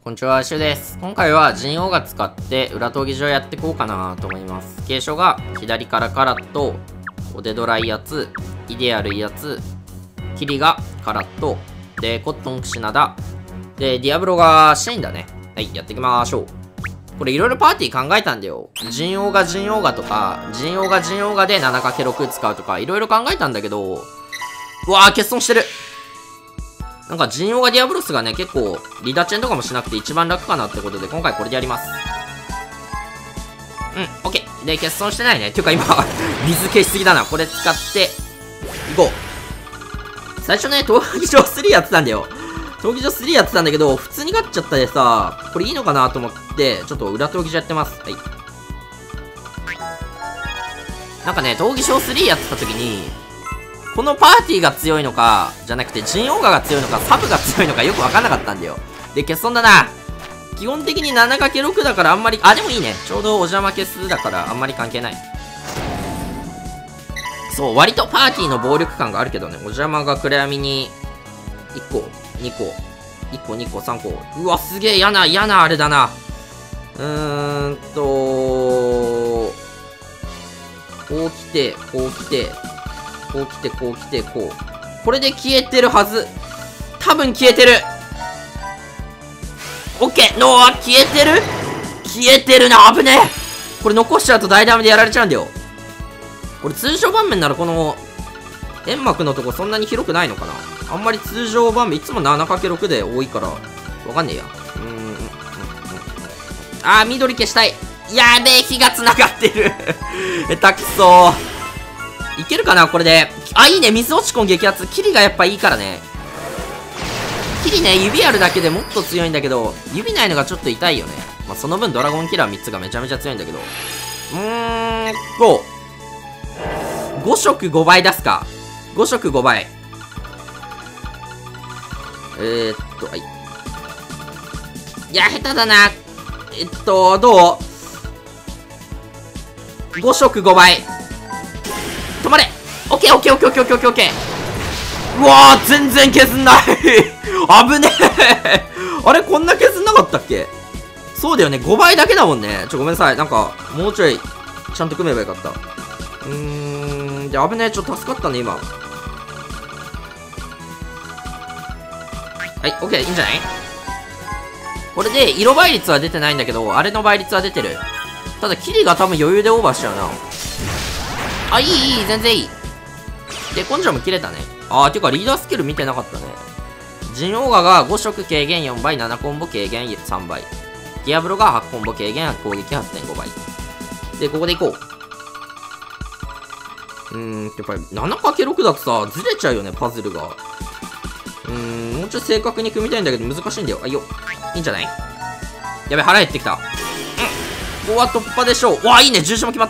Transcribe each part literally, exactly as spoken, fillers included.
こんにちは、シュウです。今回はジンオウガ使って裏闘技場やっていこうかなと思います。継承が左からカラット、おでドラいやつ、イデアルいやつ、キリがカラット、で、コットンクシナダ、で、ディアブロがシェインだね。はい、やっていきましょう。これいろいろパーティー考えたんだよ。ジンオウガジンオウガとか、ジンオウガジンオウガで ななかけろく 使うとか、いろいろ考えたんだけど、うわー、欠損してる。なんかジンオウガディアブロスがね、結構リダチェンとかもしなくて一番楽かなってことで、今回これでやります。うん、オッケー。で、欠損してないね。ていうか今、水消しすぎだな。これ使って、いこう。最初ね、闘技場スリーやってたんだよ。闘技場スリーやってたんだけど、普通に勝っちゃったでさ、これいいのかなと思って、ちょっと裏闘技場やってます。はい。なんかね、闘技場スリーやってた時に、このパーティーが強いのか、じゃなくて、ジンオウガが強いのか、サブが強いのかよくわかんなかったんだよ。で、欠損だな。基本的に ななかけろく だからあんまり、あ、でもいいね。ちょうどお邪魔消すだからあんまり関係ない。そう、割とパーティーの暴力感があるけどね、お邪魔が暗闇に、いっこ、にこ、いっこ、にこ、さんこ。うわ、すげえ嫌な、嫌なあれだな。うーんと、こう来て、こう来て、こう来て、こう来て、こう。これで消えてるはず。多分消えてる。オッケー、ノー、消えてる消えてるな、危ねえ。これ残しちゃうと大ダメでやられちゃうんだよ。これ通常盤面ならこの、煙幕のとこそんなに広くないのかな。あんまり通常盤面、いつも ななかけろく で多いから、わかんねえや。うーん、うん、うん、うん。あー、緑消したい。やべえ、火が繋がってる。えたくそー。いけるかなこれで。あ、いいね。水落ち込ん激アツ。キリがやっぱいいからね。キリね、指あるだけでもっと強いんだけど、指ないのがちょっと痛いよね。まあ、その分ドラゴンキラーみっつがめちゃめちゃ強いんだけど。うーんと、ご色ごばい出すか。ご色ごばい。えー、っと、はい。いや、下手だな。えっと、どう ?ご 色ごばい。止まれ。オッケーオッケーオッケーオッケーオッケーオッケー。うわー、全然削んない危ねえあれ、こんな削んなかったっけ。そうだよね、ごばいだけだもんね。ちょ、ごめんなさい。なんか、もうちょい、ちゃんと組めばよかった。うーん、で、危ねえ。ちょっと助かったね、今。はい、オッケー、いいんじゃない。これで、色倍率は出てないんだけど、あれの倍率は出てる。ただ、キリが多分余裕でオーバーしちゃうな。あ、いい、いい、全然いい。で、根性も切れたね。あー、ていうか、リーダースキル見てなかったね。ジンオウガがご色軽減よんばい、ななコンボ軽減さんばい。ディアブロがはちコンボ軽減、攻撃 はちてんごばい。で、ここでいこう。うーん、やっぱり ななかけろく だとさ、ずれちゃうよね、パズルが。うーん、もうちょい正確に組みたいんだけど、難しいんだよ。あ、いいよ。いいんじゃない。やべ、腹減ってきた。うん。ここは突破でしょう。わあ、いいね、重視も決まった。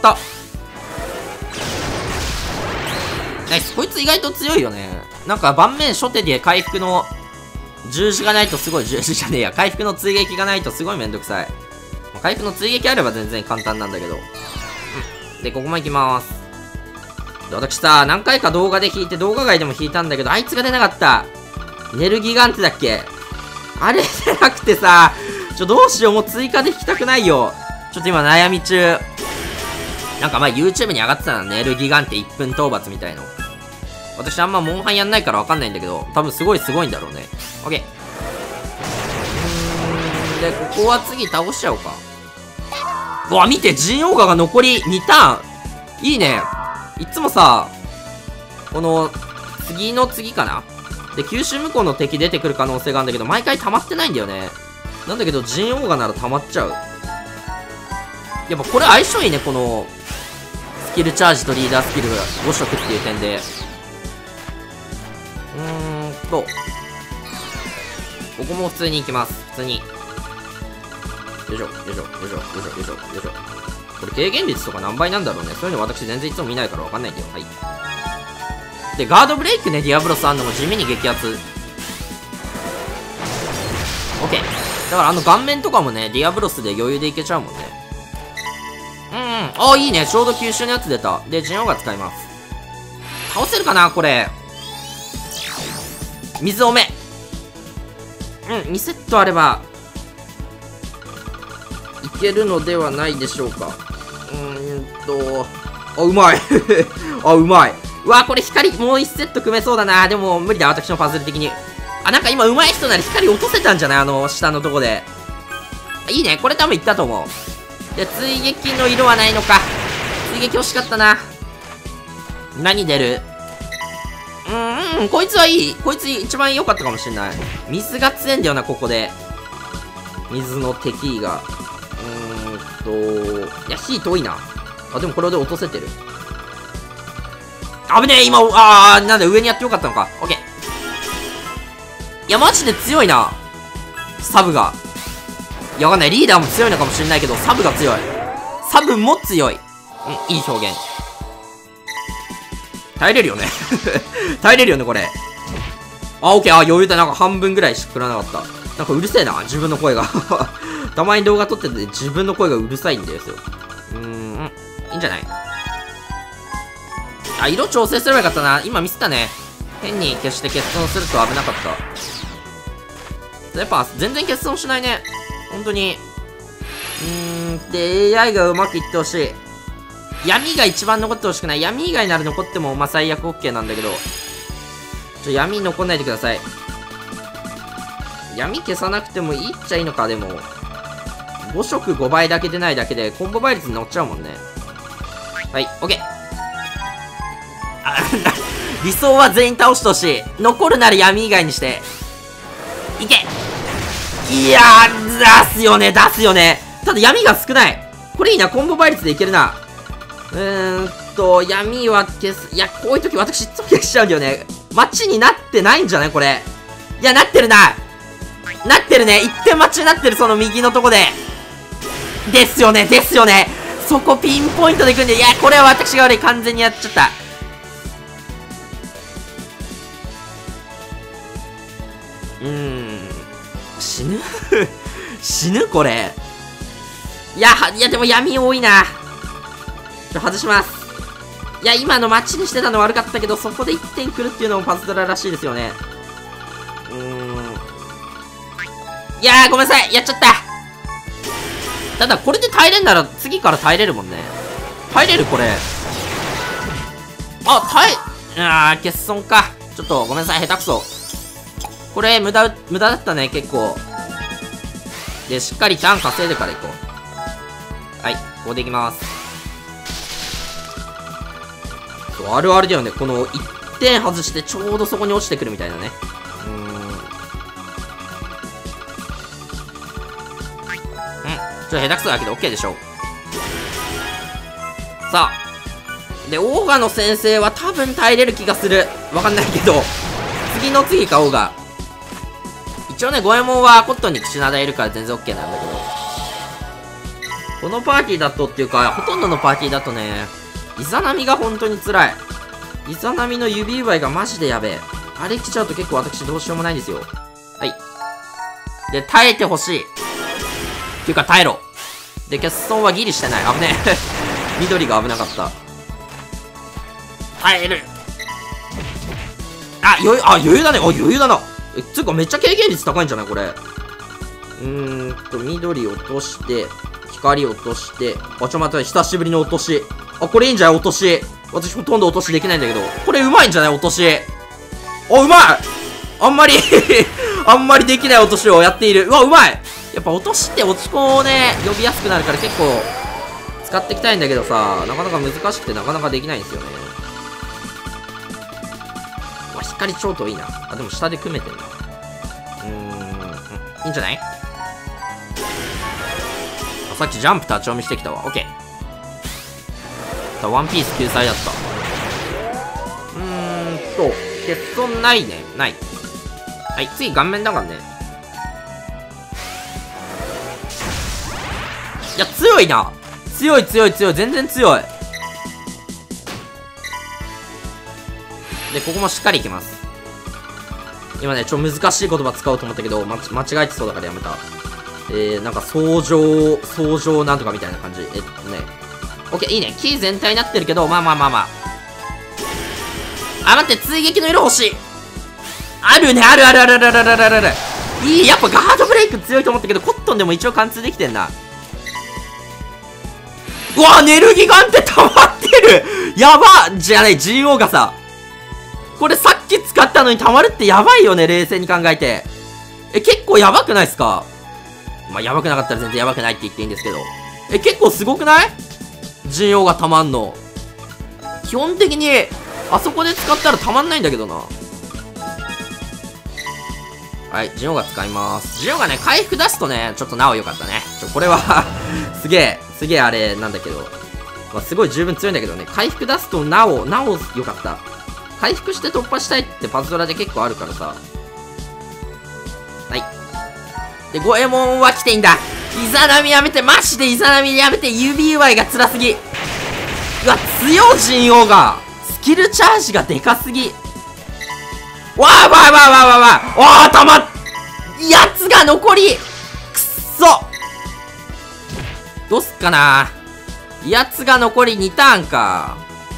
ナイス。こいつ意外と強いよね。なんか盤面初手で回復の十字がないとすごい、十字じゃねえや。回復の追撃がないとすごいめんどくさい。回復の追撃あれば全然簡単なんだけど。うん。で、ここも行きまーす。で、私さ、何回か動画で引いて、動画外でも引いたんだけど、あいつが出なかった。エネルギガンテだっけ。あれ出なくてさ、ちょ、どうしよう。もう追加で引きたくないよ。ちょっと今悩み中。なんか前 YouTube に上がってたのね、エネルギガンテいっぷん討伐みたいの。私あんまモンハンやんないからわかんないんだけど、多分すごいすごいんだろうね。オッケー。うーん、で、ここは次倒しちゃおうか。うわ、見て、ジンオウガが残りにターン。いいね。いつもさ、この、次の次かなで、九州向こうの敵出てくる可能性があるんだけど、毎回溜まってないんだよね。なんだけど、ジンオウガなら溜まっちゃう。やっぱこれ相性いいね、この、スキルチャージとリーダースキルがご色っていう点で。うーんと、ここも普通に行きます。普通に。よいしょ、よいしょ、よいしょ、よいしょ、よいしょ、よいしょ。これ軽減率とか何倍なんだろうね。そういうの私全然いつも見ないからわかんないんだよ。はい。で、ガードブレイクね、ディアブロスあんのも地味に激アツ。オッケー。だからあの顔面とかもね、ディアブロスで余裕でいけちゃうもんね。うんうん。あ、いいね。ちょうど吸収のやつ出た。で、ジンオウガ使います。倒せるかなこれ。水多め。うん、にセットあればけるのではないでしょうか。うーんと、あ、うまい。あ、うまい。うわ、これ光、もういちセット組めそうだな。でも、無理だ、私のパズル的に。あ、なんか今、上手い人なら光落とせたんじゃない？あの、下のとこで。いいね。これ多分いったと思う。で、追撃の色はないのか。追撃惜しかったな。何出る？うーん、こいつはいい。こいつ一番良かったかもしれない。水が強いんだよな、ここで。水の敵が。うーんと、いや、火遠いな。あ、でもこれで落とせてる。危ねえ、今、あー、なんだ、上にやってよかったのか。オッケー。いや、マジで強いな。サブが。いや、わかんない。リーダーも強いのかもしれないけど、サブが強い。サブも強い。うん、いい表現。耐えれるよね。耐えれるよね、これ。あ、オッケー。あ、余裕だ。なんか半分ぐらいしか食らなかった。なんかうるせえな、自分の声が。たまに動画撮ってて自分の声がうるさいんですよ。うーん、いいんじゃない？あ、色調整すればよかったな。今ミスったね。変に消して欠損すると危なかった。やっぱ全然欠損しないね。本当に。うーん、で、エーアイ がうまくいってほしい。闇が一番残ってほしくない。闇以外なら残っても、まあ、最悪 OK なんだけど。ちょ、闇残んないでください。闇消さなくてもいいっちゃいいのか、でも。ご色ごばいだけ出ないだけで、コンボ倍率に乗っちゃうもんね。はい、OK。あ、理想は全員倒してほしい。残るなら闇以外にして。いけ！いやー、出すよね、出すよね。ただ闇が少ない。これいいな、コンボ倍率でいけるな。うーんと、闇は消す。いや、こういう時私いつも消しちゃうんだよね。待ちになってないんじゃないこれ。いや、なってるな。なってるね。一点待ちになってる、その右のとこで。ですよね、ですよね。そこピンポイントでいくんで、いや、これは私が悪い。完全にやっちゃった。うーん。死ぬ死ぬこれ。いや、いや、でも闇多いな。ちょ、外します。いや、今の待ちにしてたの悪かったけど、そこでいってんくるっていうのもパズドラらしいですよね。うーん。いやー、ごめんなさい。やっちゃった。ただ、これで耐えれんなら、次から耐えれるもんね。耐えれるこれ。あ、耐え、あー、欠損か。ちょっと、ごめんなさい。下手くそ。これ、無駄、無駄だったね、結構。で、しっかりターン稼いでから行こう。はい、ここで行きます。そう、あるあるだよね。この、いってん外して、ちょうどそこに落ちてくるみたいなね。うーん。ちょっと下手くそだけど OK でしょ。さあ。で、オーガの先生は多分耐えれる気がする。わかんないけど。次の次か、オーガ。一応ね、ゴエモンはコットンにクシナダいるから全然 OK なんだけど。このパーティーだとっていうか、ほとんどのパーティーだとね、イザナミが本当に辛い。イザナミの指奪いがマジでやべえ。あれ来ちゃうと結構私どうしようもないんですよ。はい。で、耐えてほしい。っていうか耐えろ。で、欠損はギリしてない。危ねえ。緑が危なかった。耐える。あ、余裕、あ、余裕だね。あ、余裕だな。え、つうかめっちゃ経験率高いんじゃないこれ。うーんと、緑落として、光落として、あ、ちょっと待って、久しぶりの落とし。あ、これいいんじゃない落とし。私ほとんど落としできないんだけど。これうまいんじゃない落とし。あ、うまいあんまり、あんまりできない落としをやっている。うわ、うまいやっぱ落としって落ち子をね、呼びやすくなるから結構、使っていきたいんだけどさ、なかなか難しくてなかなかできないんですよね。わ、光超遠いな。あ、でも下で組めてるな。うーん、いいんじゃない？あ、さっきジャンプ立ち読みしてきたわ。オッケー。ワンピース救済だった。うーんと、欠損ないね。ない。はい、次顔面だからね。いや、強いな。強い強い強い。全然強い。で、ここもしっかりいきます。今ね、ちょ、難しい言葉使おうと思ったけど、ま、間違えてそうだからやめた。えー、なんか、相乗、相乗なんとかみたいな感じ。えっとね。オッケー、いいね。キー全体になってるけど、まあまあまあまあ。あ、待って、追撃の色欲しい。あるね、あるあるあるあるあるあるある。いい、やっぱガードブレイク強いと思ったけど、コットンでも一応貫通できてんな。 うわ、ネルギガンって溜まってる。やばじゃない、ジーオー がさ。これさっき使ったのに溜まるってやばいよね、冷静に考えて。え、結構やばくないっすか？まあ、やばくなかったら全然やばくないって言っていいんですけど。え、結構すごくない？ ジーオー が溜まんの。基本的に、あそこで使ったら溜まんないんだけどな。はい、ジオが使います。ジオがね、回復出すとね、ちょっとなお良かったね。ちょ、これはすげえ、すげえあれなんだけど。まあ、すごい十分強いんだけどね、回復出すとなお、なお良かった。回復して突破したいってパズドラで結構あるからさ。はい。で、ゴエモンは来ていいんだ。イザナミやめて、マジでイザナミやめて、指祝いが辛すぎ。うわ、強い ジーオー が。スキルチャージがでかすぎ。わあわあわあわあわあわあわあ、たまっやつが残りくっそどうすっかなやつが残りにターンか。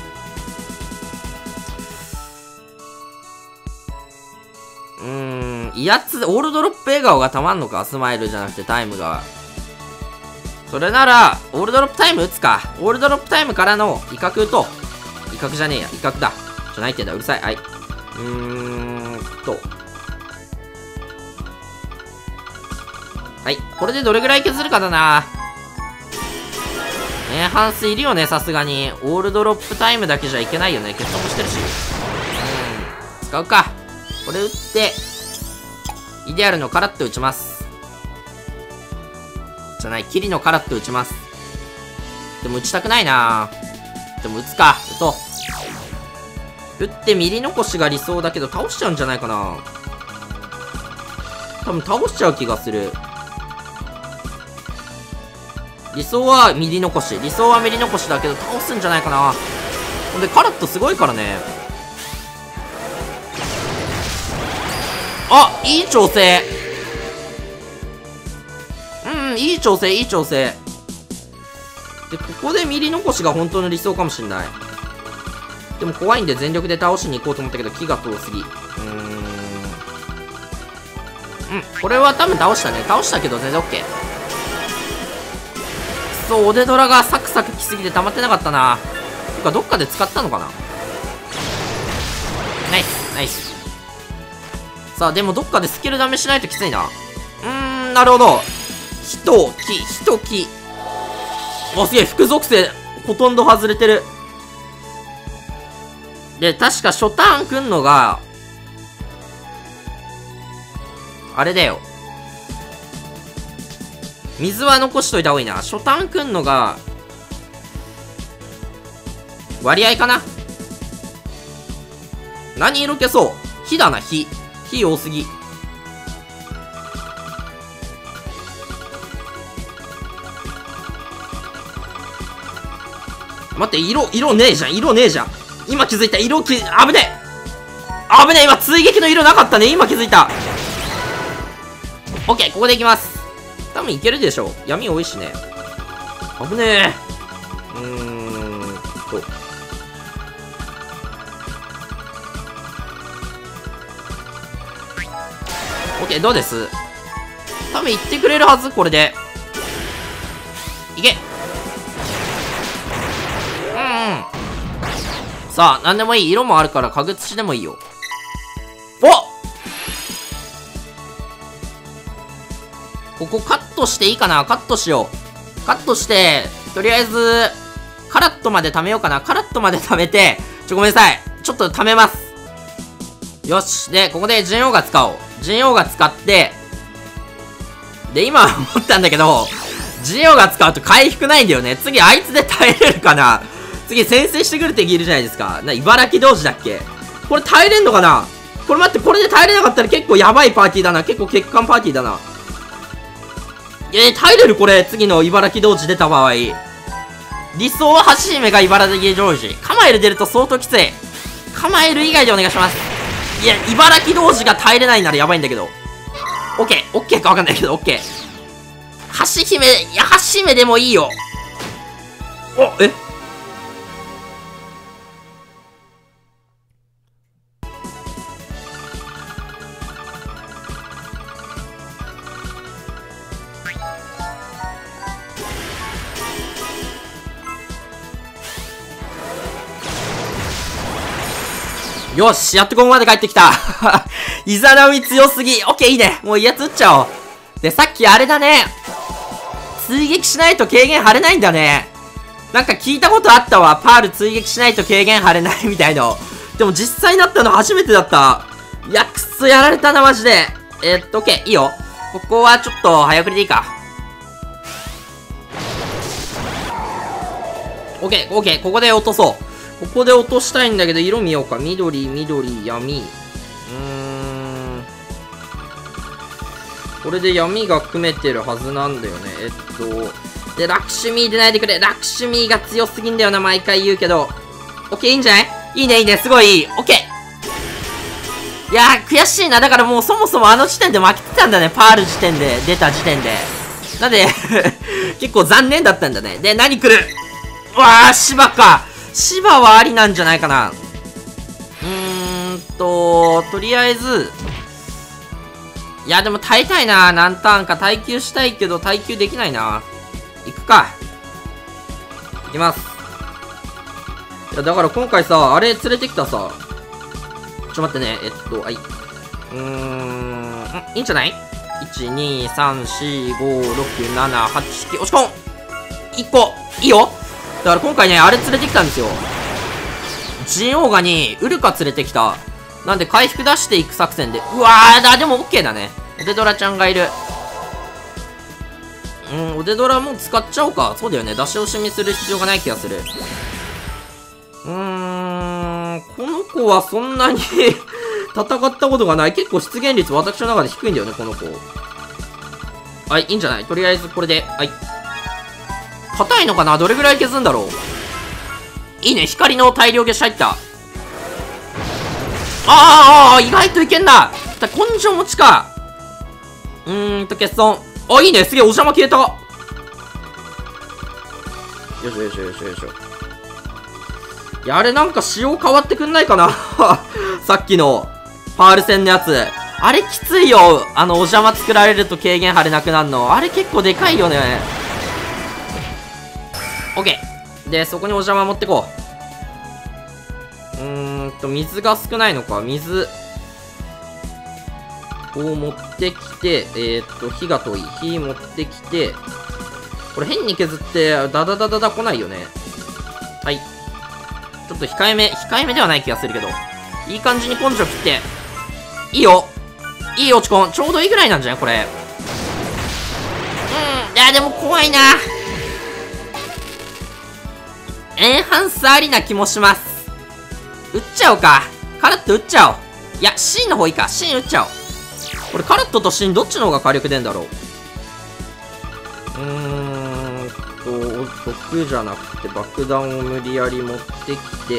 うーん、やつ、オールドロップ笑顔がたまんのか、スマイルじゃなくてタイムが。それなら、オールドロップタイム打つか。オールドロップタイムからの威嚇と、威嚇じゃねえや、威嚇だ。ちょ、何言ってんだ、うるさい。はい。うーんと。はい。これでどれぐらい削るかだな。エンハンスいるよね、さすがに。オールドロップタイムだけじゃいけないよね。結束してるし。うん。使うか。これ打って、イデアルのカラッと打ちます。じゃない、キリのカラッと打ちます。でも打ちたくないな。でも打つか。打とう。打ってミリ残しが理想だけど倒しちゃうんじゃないかな。多分倒しちゃう気がする。理想はミリ残し。理想はミリ残しだけど倒すんじゃないかな。ほんでカラットすごいからね。あ、いい調整。うん、いい調整、いい調整。で、ここでミリ残しが本当の理想かもしんない。でも怖いんで全力で倒しに行こうと思ったけど、気が遠すぎ。うーん。うん、これは多分倒したね。倒したけど全然 OK。そう、おでドラがサクサク来すぎて溜まってなかったな。とか、どっかで使ったのかな。ナイス、ナイス。さあ、でもどっかでスキルダメしないときついな。うーん、なるほど。一木、一木。あ、すげえ、副属性、ほとんど外れてる。で、確か初ターンくんのが、あれだよ。水は残しといた方がいいな。初ターンくんのが、割合かな。何色消そう。火だな、火。火多すぎ。待って、色、色ねえじゃん、色ねえじゃん。今気づいた、色き、危ねえ危ねえ今、追撃の色なかったね、今気づいた。オッケー、ここでいきます。多分いけるでしょう。闇多いしね。危ねえ。うーんと。オッケー、どうです？多分いってくれるはず、これで。いけ。さあ、なんでもいい。色もあるから、家具土でもいいよ。お！ここカットしていいかな？カットしよう。カットして、とりあえず、カラットまで貯めようかな。カラットまで貯めて、ちょ、ごめんなさい。ちょっと貯めます。よし。で、ここで ジェンオー が使おう。ジェンオー が使って、で、今思ったんだけど、ジェンオー が使うと回復ないんだよね。次、あいつで耐えれるかな？次、先制してくる敵いるじゃないですか。な、茨城同士だっけ？これ耐えれんのかな？これ待って、これで耐えれなかったら結構やばいパーティーだな。結構欠陥パーティーだな。えー、耐えれるこれ。次の茨城同士出た場合。理想は橋姫が茨城同士。カマエル出ると相当きつい。カマエル以外でお願いします。いや、茨城同士が耐えれないならやばいんだけど。オッケー、オッケーかわかんないけど、オッケー。橋姫、いや、橋姫でもいいよ。お、えよし、やっとここまで帰ってきた。イザナミ強すぎ。オッケー、いいね。もういいやつ撃っちゃおう。で、さっきあれだね。追撃しないと軽減張れないんだね。なんか聞いたことあったわ。パール追撃しないと軽減張れないみたいの。でも実際になったの初めてだった。いや、くっそやられたな、マジで。えー、っと、オッケー、いいよ。ここはちょっと早送りでいいか。オッケー、オッケー、ここで落とそう。ここで落としたいんだけど、色見ようか。緑、緑、闇。うーん。これで闇が組めてるはずなんだよね。えっと。で、ラクシュミー出ないでくれ。ラクシュミーが強すぎんだよな、毎回言うけど。オッケー、いいんじゃない？いいね、いいね、すごいいい。オッケー。いやー、悔しいな。だからもうそもそもあの時点で負けてたんだね。パール時点で、出た時点で。なんで、結構残念だったんだね。で、何来る？うわー、芝か。芝はありなんじゃないかな。うーんと、とりあえず、いや、でも耐えたいな。何ターンか耐久したいけど、耐久できないな。行くか。行きます。いや、だから今回さ、あれ連れてきたさ。ちょっと待ってね。えっと、はい。うーん、んいいんじゃない ?いち、に、さん、よん、ご、ろく、なな、はち、きゅう、押し込ん !いっ 個いいよ。だから今回ね、あれ連れてきたんですよ。ジンオーガにウルカ連れてきた。なんで回復出していく作戦で。うわーだ、でも OK だね。オデドラちゃんがいる。うん、オデドラもう使っちゃおうか。そうだよね。出し惜しみする必要がない気がする。うーん、この子はそんなに戦ったことがない。結構出現率私の中で低いんだよね、この子。はい、いいんじゃない？とりあえずこれで。はい。硬いのかな？どれぐらい削るんだろう？いいね、光の大量消し入った。あーあー、意外といけんな。根性持ちか。うーんと、欠損。あ、いいね、すげえ、お邪魔消えた。よいしょよいしょよいしょよいしょ。いや、あれなんか仕様変わってくんないかなさっきの、パール戦のやつ。あれきついよ。あの、お邪魔作られると軽減張れなくなるの。あれ結構でかいよね。オッケー。で、そこにお邪魔持ってこう。うーんと、水が少ないのか。水を持ってきて、えー、っと、火が遠い。火持ってきて、これ変に削って、ダダダダダ来ないよね。はい。ちょっと控えめ、控えめではない気がするけど。いい感じに根性切って。いいよ。いい落ち込ん。ちょうどいいぐらいなんじゃないこれ。うん。いや、でも怖いな。エンハンスありな気もします。撃っちゃおうか。カラット撃っちゃおう。いや、シンの方いいか。シン撃っちゃおう。これカラットとシンどっちの方が火力出んだろう。うーんと、毒じゃなくて爆弾を無理やり持ってきて。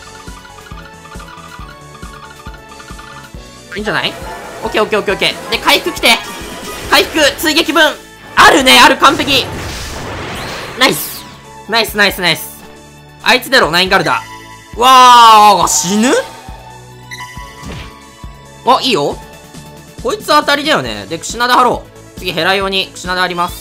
いいんじゃない？オッケーオッケーオッケーオッケー。で、回復来て。回復、追撃分。あるね、ある、完璧。ナイス。ナイスナイスナイス。あいつだろ、ナインガルダ。わー、死ぬ？あ、いいよ。こいつ当たりだよね。で、クシナダ張ろう。次、ヘラ用にクシナダあります。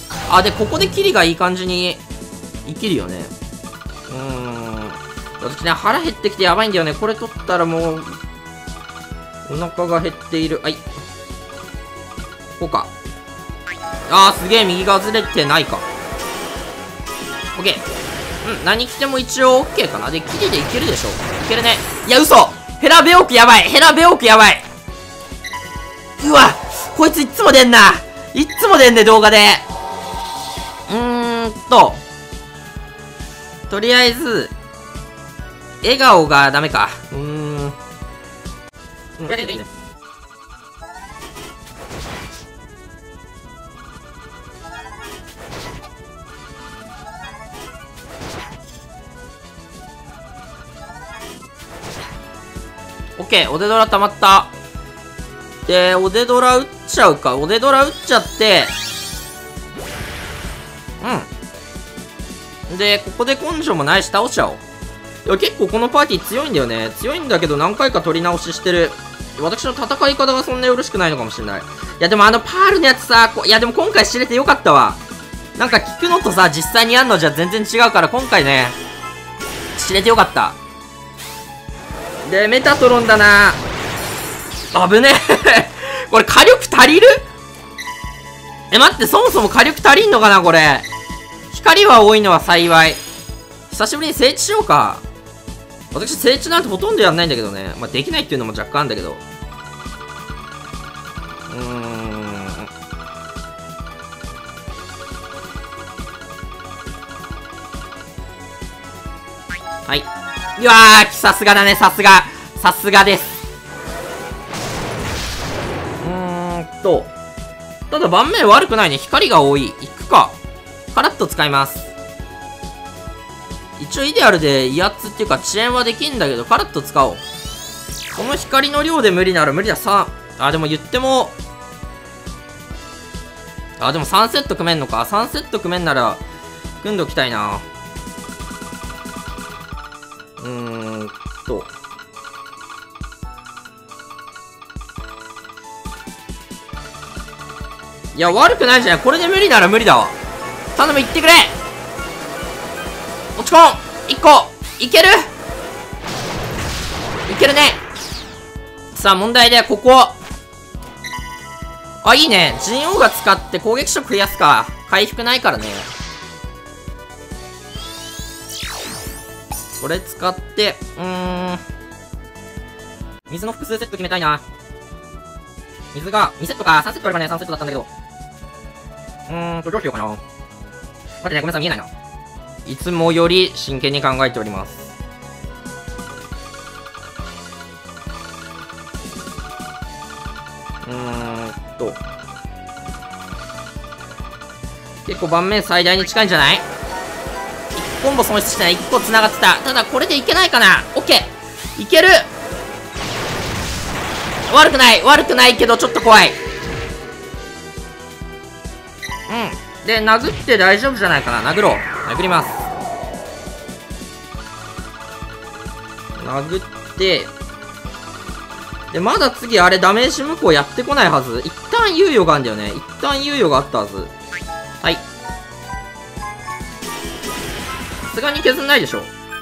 あ、で、ここでキリがいい感じに生きるよね。うーん。私ね、腹減ってきてやばいんだよね。これ取ったらもう、お腹が減っている。はい。こうか。あー、すげえ、右がずれてないか。オッケー。うん、何着ても一応 OK かな。で、キリでいけるでしょ。いけるね。いや、嘘！ヘラベオークやばい！ヘラベオークやばい！うわ！こいついっつも出んな！いっつも出んね、動画で。うーんと。とりあえず、笑顔がダメか。うーん。うん、オッケー、おでドラ溜まった。で、おでドラ打っちゃうか。おでドラ打っちゃって、うん。で、ここで根性もないし倒しちゃおう。いや、結構このパーティー強いんだよね。強いんだけど何回か取り直ししてる。私の戦い方がそんなよろしくないのかもしれない。いや、でもあのパールのやつさ、いや、でも今回知れてよかったわ。なんか聞くのとさ、実際にやるのじゃ全然違うから、今回ね、知れてよかった。 で、メタトロンだな。危ねえ。これ火力足りる？え、待って、そもそも火力足りんのかなこれ。光は多いのは幸い。久しぶりに整地しようか。私、整地なんてほとんどやんないんだけどね。まあ、できないっていうのも若干あるんだけど。うーん。はい。いやー、さすがだね、さすが。さすがです。うーんと。ただ盤面悪くないね。光が多い。いくか。カラッと使います。一応イデアルで威圧っていうか遅延はできんだけど、カラッと使おう。この光の量で無理なら無理だ。さあ、でも言っても、あ、でもさんセット組めんのか。さんセット組めんなら、組んでおきたいな。うーんと。いや、悪くないじゃん。これで無理なら無理だわ。頼む、いってくれ。落ち込んいっこいけるいけるね。さあ、問題で、ここ。あ、いいね。陣王が使って攻撃色増やすか。回復ないからね。これ使って、うーん。水の複数セット決めたいな。水が、にセットか。さんセットあればね、さんセットだったんだけど。うーんと、どうしようかな。待ってね、ごめんなさい、見えないな。いつもより真剣に考えております。うーんと。結構盤面最大に近いんじゃない？ いち コンボ損失してない。いっこ繋がってた。ただこれでいけないかな。オッケーいける。悪くない悪くないけどちょっと怖い。うん。で、殴って大丈夫じゃないかな。殴ろう。殴ります。殴って、で、まだ次あれダメージ無効やってこないはず。一旦猶予があるんだよね。一旦猶予があったはず。はい。さすがに削んないでしょ。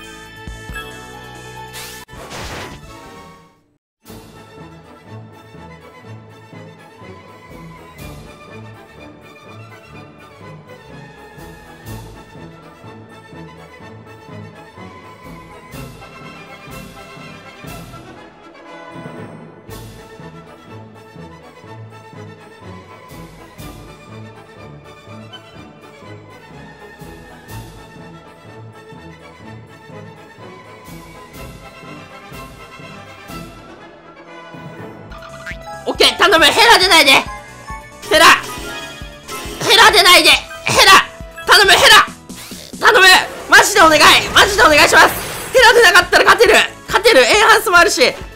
オッケー頼む。ヘラ出ないで。ヘラヘラ出ないで。ヘラ頼む。ヘラ頼む。マジでお願いマジでお願いします。ヘラ出なかったら勝てる勝てるエンハンスもあるし